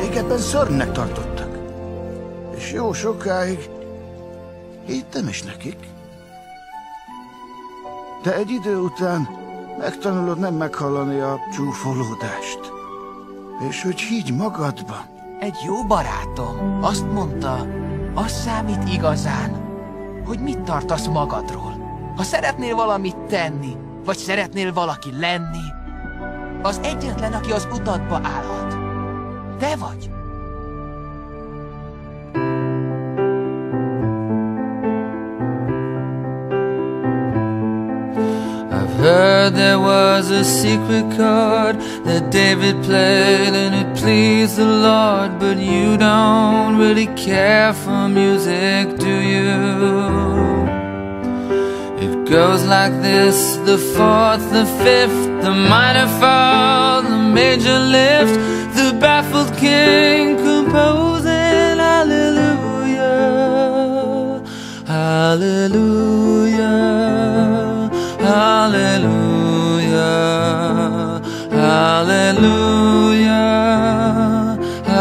Régebben szörnynek tartottak. És jó sokáig hittem is nekik. De egy idő után megtanulod nem meghallani a csúfolódást. És hogy higgy magadban. Egy jó barátom azt mondta, az számít igazán, hogy mit tartasz magadról. Ha szeretnél valamit tenni, vagy szeretnél valaki lenni, az egyetlen, aki az utadba állhat, te vagy. Heard there was a secret chord that David played and it pleased the Lord, but you don't really care for music, do you? It goes like this: the fourth, the fifth, the minor fall, the major lift, the baffled king composing hallelujah, hallelujah, hallelujah, hallelujah,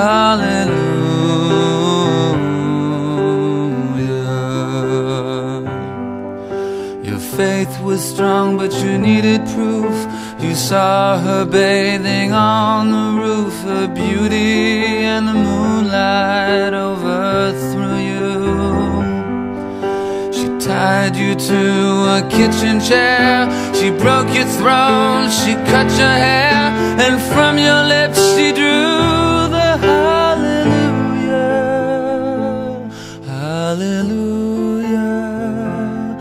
hallelujah. Your faith was strong, but you needed proof. You saw her bathing on the roof, her beauty and the moonlight overthrew you. Tied you to a kitchen chair, she broke your throne, she cut your hair, and from your lips she drew the hallelujah, hallelujah,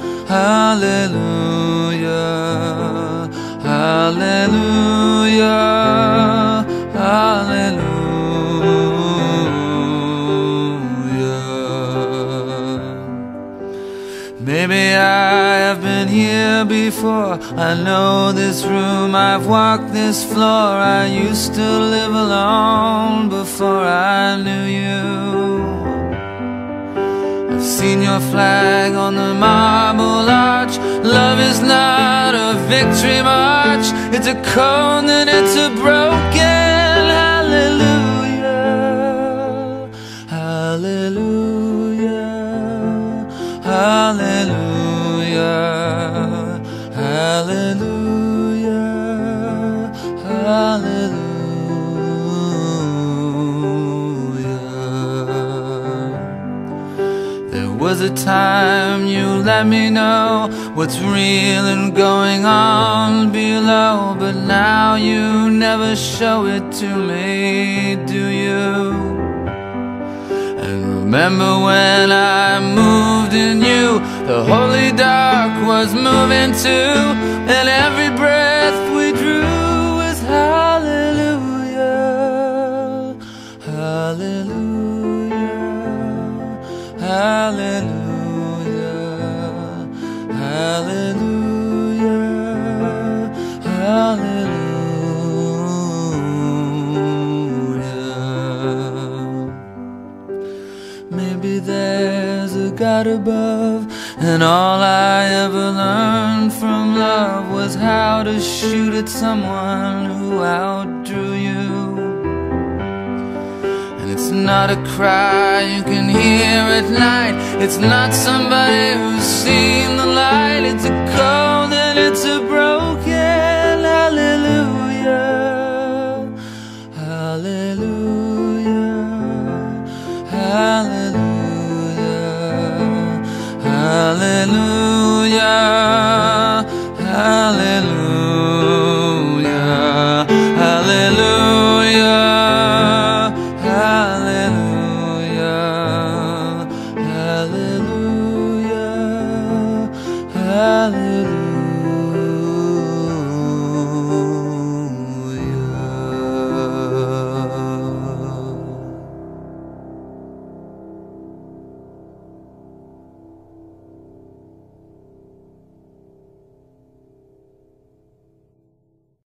hallelujah, hallelujah, hallelujah. Maybe I have been here before. I know this room, I've walked this floor. I used to live alone before I knew you. I've seen your flag on the marble arch. Love is not a victory march. It's a cold and it's a broken hallelujah, hallelujah, hallelujah, hallelujah, hallelujah. There was a time you let me know what's real and going on below, but now you never show it to me, do you? Remember when I moved in you, the holy dark was moving too, and every breath we drew was hallelujah, hallelujah, hallelujah, hallelujah, hallelujah. Maybe there's a God above, and all I ever learned from love was how to shoot at someone who outdrew you. And it's not a cry you can hear at night, it's not somebody who's seen the light. It's a cold and it's a broken hallelujah, hallelujah, hallelujah, hallelujah, hallelujah.